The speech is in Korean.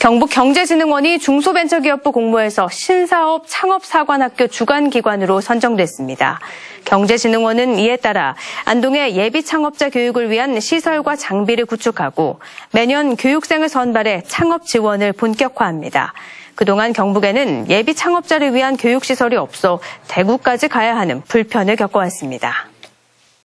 경북경제진흥원이 중소벤처기업부 공모에서 신사업 창업사관학교 주관기관으로 선정됐습니다. 경제진흥원은 이에 따라 안동의 예비창업자 교육을 위한 시설과 장비를 구축하고 매년 교육생을 선발해 창업 지원을 본격화합니다. 그동안 경북에는 예비창업자를 위한 교육시설이 없어 대구까지 가야 하는 불편을 겪어왔습니다.